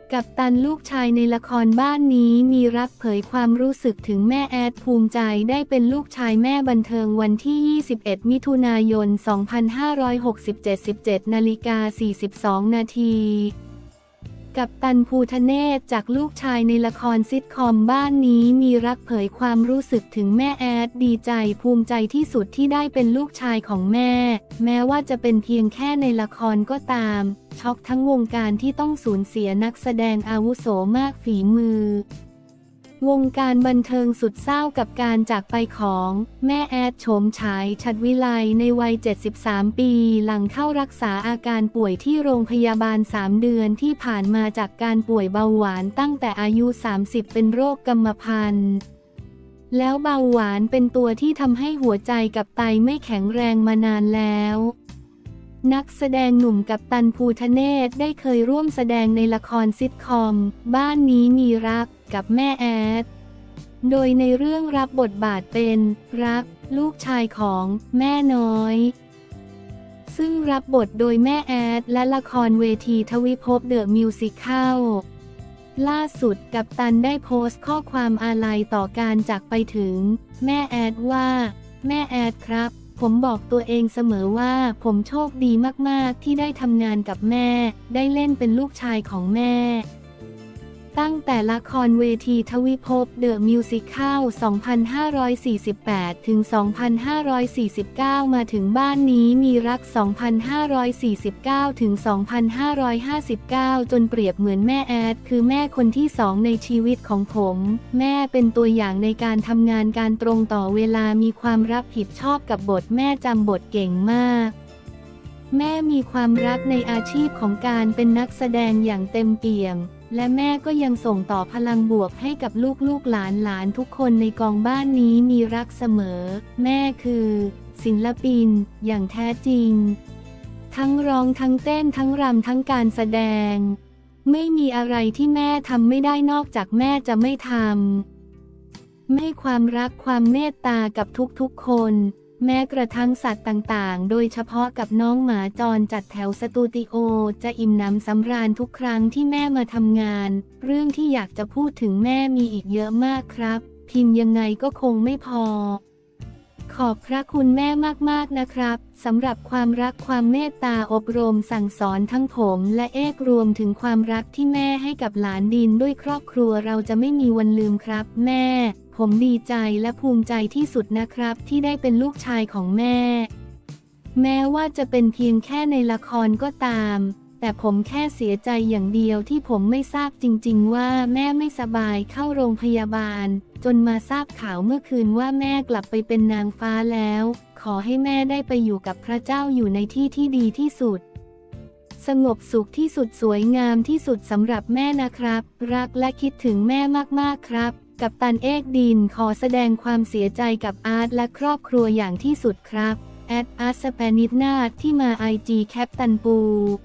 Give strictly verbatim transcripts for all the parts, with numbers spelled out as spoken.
กัปตันลูกชายในละครบ้านนี้มีรักเผยความรู้สึกถึงแม่แอดภูมิใจได้เป็นลูกชายแม่บันเทิงวันที่ยี่สิบเอ็ดมิถุนายนสองพันห้าร้อยหกสิบเจ็ด สิบเจ็ดนาฬิกาสี่สิบสองนาทีกัปตันภูทะเนศจากลูกชายในละครซิทคอมบ้านนี้มีรักเผยความรู้สึกถึงแม่แอดดีใจภูมิใจที่สุดที่ได้เป็นลูกชายของแม่แม้ว่าจะเป็นเพียงแค่ในละครก็ตามช็อกทั้งวงการที่ต้องสูญเสียนักแสดงอาวุโสมากฝีมือวงการบันเทิงสุดเศร้ากับการจากไปของแม่แอดโฉมฉายฉัตรวิไลในวัยเจ็ดสิบสามปีหลังเข้ารักษาอาการป่วยที่โรงพยาบาลสามเดือนที่ผ่านมาจากการป่วยเบาหวานตั้งแต่อายุสามสิบเป็นโรคกรรมพันธุ์แล้วเบาหวานเป็นตัวที่ทำให้หัวใจกับไตไม่แข็งแรงมานานแล้วนักแสดงหนุ่มกัปตันภูทะเนศได้เคยร่วมแสดงในละครซิทคอมบ้านนี้มีรักกับแม่แอดโดยในเรื่องรับบทบาทเป็นรักลูกชายของแม่น้อยซึ่งรับบทโดยแม่แอดและละครเวทีทวิภพเดอะมิวสิคัลล่าสุดกัปตันได้โพสต์ข้อความอาลัยต่อการจากไปถึงแม่แอดว่าแม่แอดครับผมบอกตัวเองเสมอว่าผมโชคดีมากๆที่ได้ทำงานกับแม่ได้เล่นเป็นลูกชายของแม่ตั้งแต่ละครเวทีทวิภพเดอะมิวสิคัล สองพันห้าร้อยสี่สิบแปด ถึง สองพันห้าร้อยสี่สิบเก้า มาถึงบ้านนี้มีรัก สองพันห้าร้อยสี่สิบเก้า ถึง สองพันห้าร้อยห้าสิบเก้า จนเปรียบเหมือนแม่แอดคือแม่คนที่สองในชีวิตของผมแม่เป็นตัวอย่างในการทำงานการตรงต่อเวลามีความรับผิดชอบกับบทแม่จำบทเก่งมากแม่มีความรักในอาชีพของการเป็นนักแสดงอย่างเต็มเปี่ยมและแม่ก็ยังส่งต่อพลังบวกให้กับลูกๆหลานๆทุกคนในกองบ้านนี้มีรักเสมอแม่คือศิลปินอย่างแท้จริงทั้งร้องทั้งเต้นทั้งรำทั้งการแสดงไม่มีอะไรที่แม่ทำไม่ได้นอกจากแม่จะไม่ทำไม่ความรักความเมตตากับทุกๆคนแม้กระทั่งสัตว์ต่างๆโดยเฉพาะกับน้องหมาจรจัดแถวสตูดิโอจะอิ่มหนำสำราญทุกครั้งที่แม่มาทำงานเรื่องที่อยากจะพูดถึงแม่มีอีกเยอะมากครับพิมพ์ยังไงก็คงไม่พอขอบพระคุณแม่มากๆนะครับสำหรับความรักความเมตตาอบรมสั่งสอนทั้งผมและเอกรวมถึงความรักที่แม่ให้กับหลานดินด้วยครอบครัวเราจะไม่มีวันลืมครับแม่ผมดีใจและภูมิใจที่สุดนะครับที่ได้เป็นลูกชายของแม่แม้ว่าจะเป็นเพียงแค่ในละครก็ตามแต่ผมแค่เสียใจอย่างเดียวที่ผมไม่ทราบจริงๆว่าแม่ไม่สบายเข้าโรงพยาบาลจนมาทราบข่าวเมื่อคืนว่าแม่กลับไปเป็นนางฟ้าแล้วขอให้แม่ได้ไปอยู่กับพระเจ้าอยู่ในที่ที่ดีที่สุดสงบสุขที่สุดสวยงามที่สุดสำหรับแม่นะครับรักและคิดถึงแม่มากๆครับกัปตันเอกดินขอแสดงความเสียใจกับอาร์ตและครอบครัวอย่างที่สุดครับแอดอาร์ตสเปนิดนาที่มาไอจีแคปตันปู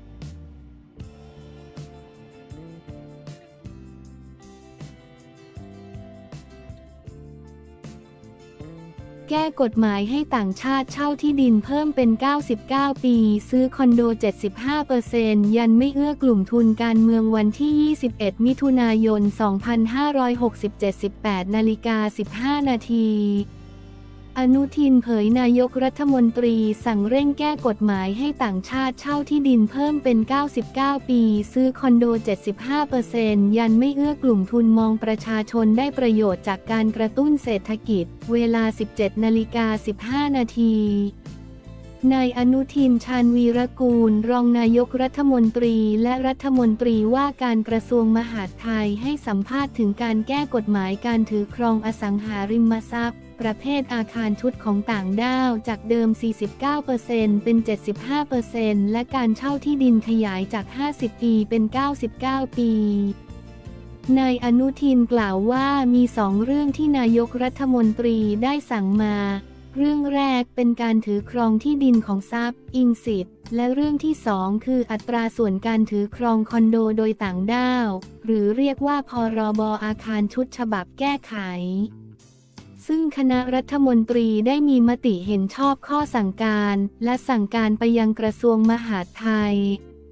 แก้กฎหมายให้ต่างชาติเช่าที่ดินเพิ่มเป็นเก้าสิบเก้าปีซื้อคอนโด เจ็ดสิบห้าเปอร์เซ็นต์ ยันไม่เอื้อกลุ่มทุนการเมืองวันที่ยี่สิบเอ็ดมิถุนายนสองพันห้าร้อยหกสิบเจ็ด สิบแปดนาฬิกาสิบห้านาทีอนุทินเผยนายกรัฐมนตรีสั่งเร่งแก้กฎหมายให้ต่างชาติเช่าที่ดินเพิ่มเป็นเก้าสิบเก้าปีซื้อคอนโด เจ็ดสิบห้าเปอร์เซ็นต์ ยันไม่เอื้อกลุ่มทุนมองประชาชนได้ประโยชน์จากการกระตุ้นเศรษฐกิจเวลา สิบเจ็ดนาฬิกาสิบห้านาทีนายอนุทินชาญวีรกูลรองนายกรัฐมนตรีและรัฐมนตรีว่าการกระทรวงมหาดไทยให้สัมภาษณ์ถึงการแก้กฎหมายการถือครองอสังหาริมทรัพย์ประเภทอาคารชุดของต่างด้าวจากเดิม สี่สิบเก้าเปอร์เซ็นต์ เป็น เจ็ดสิบห้าเปอร์เซ็นต์ และการเช่าที่ดินขยายจาก ห้าสิบปีเป็น เก้าสิบเก้าปีนายอนุทินกล่าวว่ามีสองเรื่องที่นายกรัฐมนตรีได้สั่งมาเรื่องแรกเป็นการถือครองที่ดินของทรัพย์อิงสิทธิ์และเรื่องที่สองคืออัตราส่วนการถือครองคอนโดโดยต่างด้าวหรือเรียกว่าพรบอาคารชุดฉบับแก้ไขซึ่งคณะรัฐมนตรีได้มีมติเห็นชอบข้อสั่งการและสั่งการไปยังกระทรวงมหาดไทย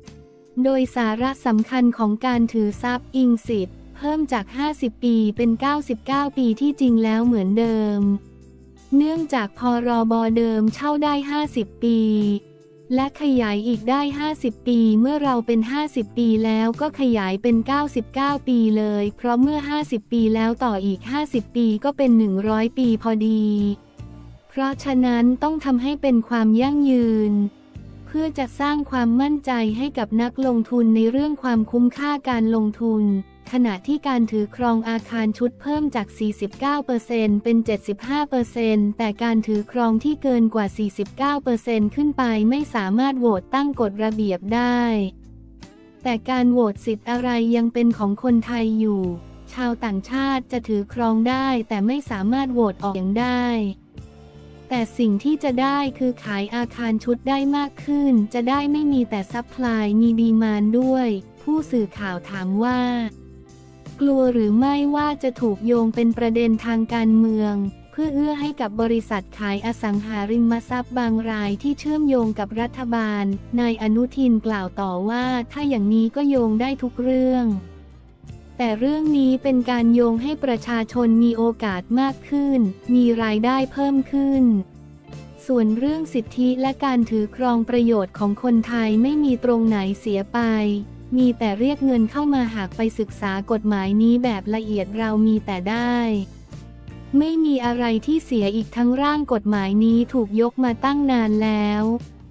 โดยสาระสำคัญของการถือทรัพย์อิงสิทธิ์เพิ่มจากห้าสิบปีเป็นเก้าสิบเก้าปีที่จริงแล้วเหมือนเดิมเนื่องจากพรบเดิมเช่าได้ห้าสิบปีและขยายอีกได้ห้าสิบปีเมื่อเราเป็นห้าสิบปีแล้วก็ขยายเป็นเก้าสิบเก้าปีเลยเพราะเมื่อห้าสิบปีแล้วต่ออีกห้าสิบปีก็เป็นหนึ่งร้อยปีพอดีเพราะฉะนั้นต้องทำให้เป็นความยั่งยืนเพื่อจะสร้างความมั่นใจให้กับนักลงทุนในเรื่องความคุ้มค่าการลงทุนขณะที่การถือครองอาคารชุดเพิ่มจาก สี่สิบเก้าเปอร์เซ็นต์ เป็น เจ็ดสิบห้าเปอร์เซ็นต์ แต่การถือครองที่เกินกว่า สี่สิบเก้าเปอร์เซ็นต์ ขึ้นไปไม่สามารถโหวตตั้งกฎระเบียบได้แต่การโหวตสิทธิ์อะไรยังเป็นของคนไทยอยู่ชาวต่างชาติจะถือครองได้แต่ไม่สามารถโหวตออกอย่างได้แต่สิ่งที่จะได้คือขายอาคารชุดได้มากขึ้นจะได้ไม่มีแต่ซัพพลายมีดีมานด์ด้วยผู้สื่อข่าวถามว่ากลัวหรือไม่ว่าจะถูกโยงเป็นประเด็นทางการเมืองเพื่อเอื้อให้กับบริษัทขายอสังหาริมทรัพย์บางรายที่เชื่อมโยงกับรัฐบาลนายอนุทินกล่าวต่อว่าถ้าอย่างนี้ก็โยงได้ทุกเรื่องแต่เรื่องนี้เป็นการโยงให้ประชาชนมีโอกาสมากขึ้นมีรายได้เพิ่มขึ้นส่วนเรื่องสิทธิและการถือครองประโยชน์ของคนไทยไม่มีตรงไหนเสียไปมีแต่เรียกเงินเข้ามาหากไปศึกษากฎหมายนี้แบบละเอียดเรามีแต่ได้ไม่มีอะไรที่เสียอีกทั้งร่างกฎหมายนี้ถูกยกมาตั้งนานแล้ว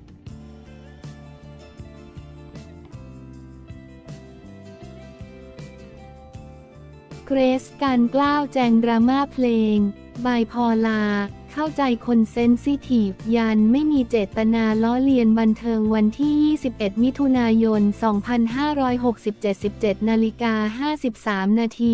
เกรซ การกล้าวแจงดราม่าเพลงบายพอลาเข้าใจคนเซนซิทีฟยันไม่มีเจตนาล้อเลียนบันเทิงวันที่ยี่สิบเอ็ดมิถุนายนสองพันห้าร้อยหกสิบเจ็ด สิบเจ็ดนาฬิกาห้าสิบสามนาที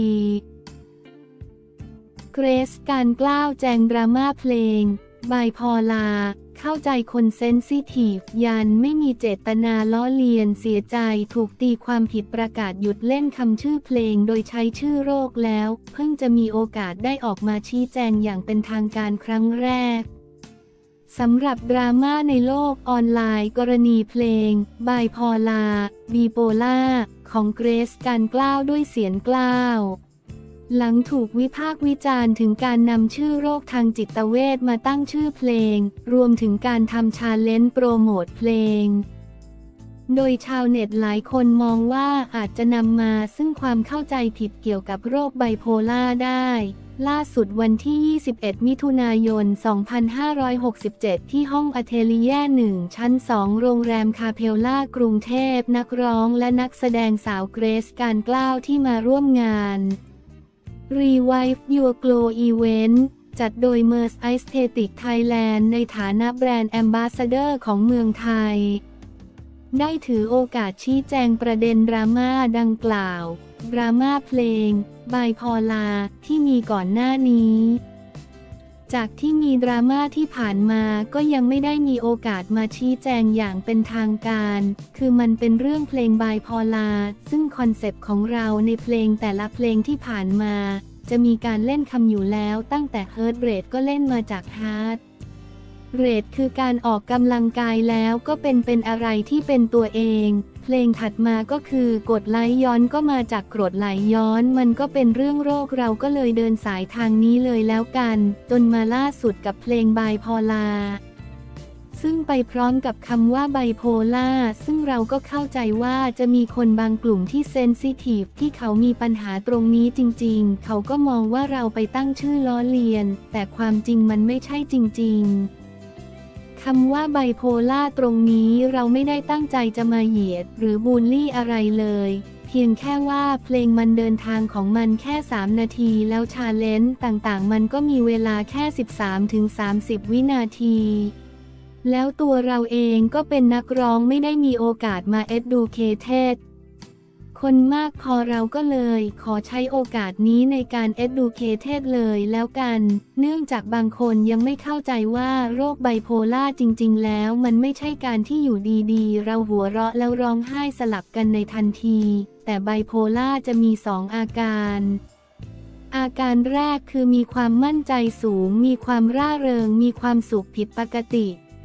เกรซ การกล้าวแจงดราม่าเพลงบายพอลาเข้าใจคนเซนซิทีฟยันไม่มีเจตนาล้อเลียนเสียใจถูกตีความผิดประกาศหยุดเล่นคำชื่อเพลงโดยใช้ชื่อโรคแล้วเพิ่งจะมีโอกาสได้ออกมาชี้แจงอย่างเป็นทางการครั้งแรกสำหรับดราม่าในโลกออนไลน์กรณีเพลงบายพอลาบีโปล่าของเกรซ การกล้าวด้วยเสียงกล้าวหลังถูกวิพากษ์วิจารณ์ถึงการนำชื่อโรคทางจิตเวชมาตั้งชื่อเพลงรวมถึงการทำชาเลนจ์โปรโมทเพลงโดยชาวเน็ตหลายคนมองว่าอาจจะนำมาซึ่งความเข้าใจผิดเกี่ยวกับโรคไบโพล่าได้ล่าสุดวันที่ยี่สิบเอ็ดมิถุนายนสองพันห้าร้อยหกสิบเจ็ดที่ห้องอเทลีเย่หนึ่งชั้นสองโรงแรมคาเพลล่ากรุงเทพนักร้องและนักแสดงสาวเกรซ การกล้าวที่มาร่วมงานRevive Your Glow Event จัดโดย Mers Aesthetic Thailand ในฐานะแบรนด์แอมบาสเดอร์ของเมืองไทยได้ถือโอกาสชี้แจงประเด็นดราม่าดังกล่าวดราม่าเพลงบายพอลาที่มีก่อนหน้านี้จากที่มีดราม่าที่ผ่านมาก็ยังไม่ได้มีโอกาสมาชี้แจงอย่างเป็นทางการคือมันเป็นเรื่องเพลงบายพอลาซึ่งคอนเซปต์ของเราในเพลงแต่ละเพลงที่ผ่านมาจะมีการเล่นคำอยู่แล้วตั้งแต่ Heart Rate ก็เล่นมาจาก Heart Rate คือการออกกำลังกายแล้วก็เป็นเป็นอะไรที่เป็นตัวเองเพลงถัดมาก็คือกรดไหลย้อนก็มาจากกรดไหลย้อนมันก็เป็นเรื่องโรคเราก็เลยเดินสายทางนี้เลยแล้วกันจนมาล่าสุดกับเพลงบายพอลาซึ่งไปพร้อมกับคำว่าไบโพล่าซึ่งเราก็เข้าใจว่าจะมีคนบางกลุ่มที่เซนซิทีฟที่เขามีปัญหาตรงนี้จริงๆเขาก็มองว่าเราไปตั้งชื่อล้อเลียนแต่ความจริงมันไม่ใช่จริงๆคำว่าไบโพล่าตรงนี้เราไม่ได้ตั้งใจจะมาเหยียดหรือบูลลี่อะไรเลยเพียงแค่ว่าเพลงมันเดินทางของมันแค่สามนาทีแล้วชาเลนจ์ต่างๆมันก็มีเวลาแค่ สิบสามถึงสามสิบ วินาทีแล้วตัวเราเองก็เป็นนักร้องไม่ได้มีโอกาสมา educated คนมากพอเราก็เลยขอใช้โอกาสนี้ในการ educated เลยแล้วกันเนื่องจากบางคนยังไม่เข้าใจว่าโรคไบโพล่าจริงๆแล้วมันไม่ใช่การที่อยู่ดีๆเราหัวเราะแล้วร้องไห้สลับกันในทันทีแต่ไบโพล่าจะมีสองอาการอาการแรกคือมีความมั่นใจสูงมีความร่าเริงมีความสุขผิดปกติ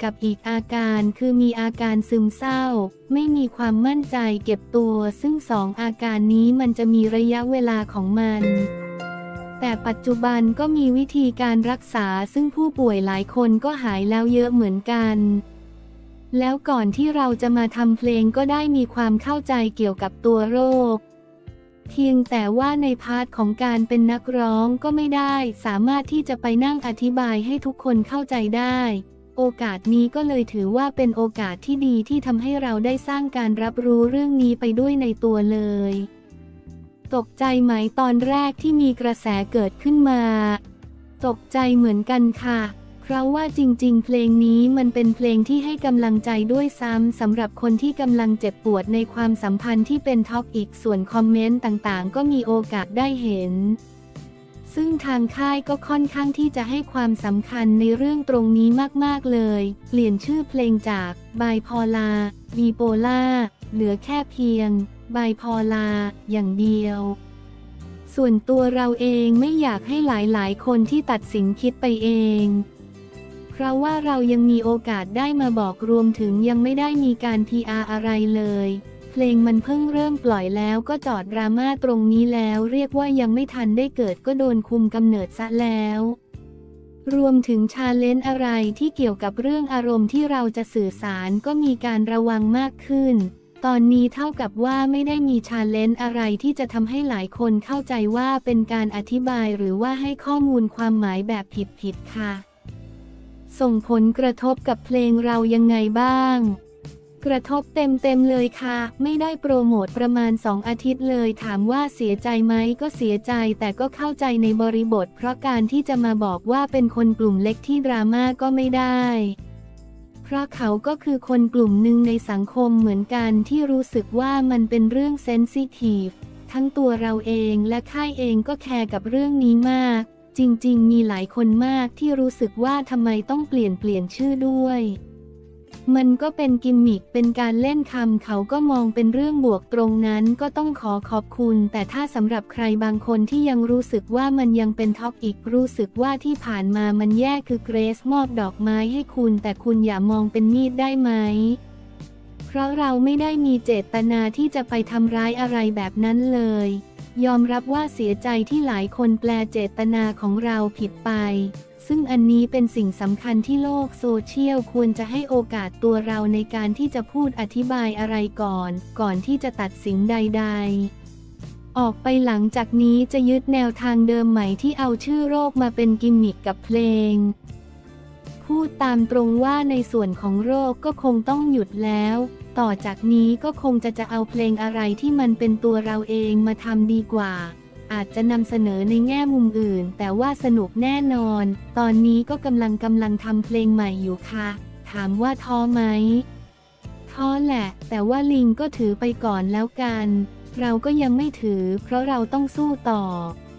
กับอีกอาการคือมีอาการซึมเศร้าไม่มีความมั่นใจเก็บตัวซึ่งสองอาการนี้มันจะมีระยะเวลาของมันแต่ปัจจุบันก็มีวิธีการรักษาซึ่งผู้ป่วยหลายคนก็หายแล้วเยอะเหมือนกันแล้วก่อนที่เราจะมาทำเพลงก็ได้มีความเข้าใจเกี่ยวกับตัวโรคเพียงแต่ว่าในพาร์ทของการเป็นนักร้องก็ไม่ได้สามารถที่จะไปนั่งอธิบายให้ทุกคนเข้าใจได้โอกาสนี้ก็เลยถือว่าเป็นโอกาสที่ดีที่ทำให้เราได้สร้างการรับรู้เรื่องนี้ไปด้วยในตัวเลยตกใจไหมตอนแรกที่มีกระแสเกิดขึ้นมาตกใจเหมือนกันค่ะเพราะว่าจริงๆเพลงนี้มันเป็นเพลงที่ให้กำลังใจด้วยซ้ำสำหรับคนที่กำลังเจ็บปวดในความสัมพันธ์ที่เป็นท็อกซิกส่วนคอมเมนต์ต่างๆก็มีโอกาสได้เห็นซึ่งทางค่ายก็ค่อนข้างที่จะให้ความสำคัญในเรื่องตรงนี้มากๆเลยเปลี่ยนชื่อเพลงจากไบโพลาร์บีโพล่าเหลือแค่เพียงไบโพลาร์อย่างเดียวส่วนตัวเราเองไม่อยากให้หลายๆคนที่ตัดสินคิดไปเองเพราะว่าเรายังมีโอกาสได้มาบอกรวมถึงยังไม่ได้มีการ พี อาร์ อะไรเลยเพลงมันเพิ่งเริ่มปล่อยแล้วก็จอดดราม่าตรงนี้แล้วเรียกว่ายังไม่ทันได้เกิดก็โดนคุมกำเนิดซะแล้วรวมถึงชาเลนจ์อะไรที่เกี่ยวกับเรื่องอารมณ์ที่เราจะสื่อสารก็มีการระวังมากขึ้นตอนนี้เท่ากับว่าไม่ได้มีชาเลนจ์อะไรที่จะทำให้หลายคนเข้าใจว่าเป็นการอธิบายหรือว่าให้ข้อมูลความหมายแบบผิดๆค่ะส่งผลกระทบกับเพลงเรายังไงบ้างกระทบเต็มๆเลยค่ะไม่ได้โปรโมทประมาณสองอาทิตย์เลยถามว่าเสียใจไหมก็เสียใจแต่ก็เข้าใจในบริบทเพราะการที่จะมาบอกว่าเป็นคนกลุ่มเล็กที่ดราม่าก็ไม่ได้เพราะเขาก็คือคนกลุ่มหนึ่งในสังคมเหมือนกันที่รู้สึกว่ามันเป็นเรื่องเซนซิทีฟทั้งตัวเราเองและค่ายเองก็แคร์กับเรื่องนี้มากจริงๆมีหลายคนมากที่รู้สึกว่าทำไมต้องเปลี่ยนเปลี่ยนชื่อด้วยมันก็เป็นกิมมิคเป็นการเล่นคำเขาก็มองเป็นเรื่องบวกตรงนั้นก็ต้องขอขอบคุณแต่ถ้าสำหรับใครบางคนที่ยังรู้สึกว่ามันยังเป็นท็อกอีกรู้สึกว่าที่ผ่านมามันแย่คือเกรซมอบดอกไม้ให้คุณแต่คุณอย่ามองเป็นมีดได้ไหมเพราะเราไม่ได้มีเจตนาที่จะไปทำร้ายอะไรแบบนั้นเลยยอมรับว่าเสียใจที่หลายคนแปลเจตนาของเราผิดไปซึ่งอันนี้เป็นสิ่งสำคัญที่โลกโซเชียลควรจะให้โอกาสตัวเราในการที่จะพูดอธิบายอะไรก่อนก่อนที่จะตัดสินใดๆออกไปหลังจากนี้จะยึดแนวทางเดิมใหม่ที่เอาชื่อโรคมาเป็นกิมมิคกับเพลงพูดตามตรงว่าในส่วนของโรคก็คงต้องหยุดแล้วต่อจากนี้ก็คงจะจะเอาเพลงอะไรที่มันเป็นตัวเราเองมาทำดีกว่าอาจจะนำเสนอในแง่มุมอื่นแต่ว่าสนุกแน่นอนตอนนี้ก็กำลังกำลังทำเพลงใหม่อยู่ค่ะถามว่าท้อไหมท้อแหละแต่ว่าลิงก็ถือไปก่อนแล้วกันเราก็ยังไม่ถือเพราะเราต้องสู้ต่อ